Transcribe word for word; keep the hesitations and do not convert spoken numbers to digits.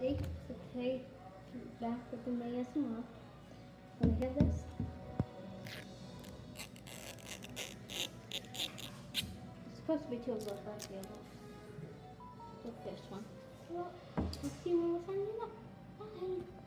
everybody. So today, back with the A S M R. Want to hear this? It's supposed to be two of those right here, but with this one. Well, we'll see when we're finding out. Bye.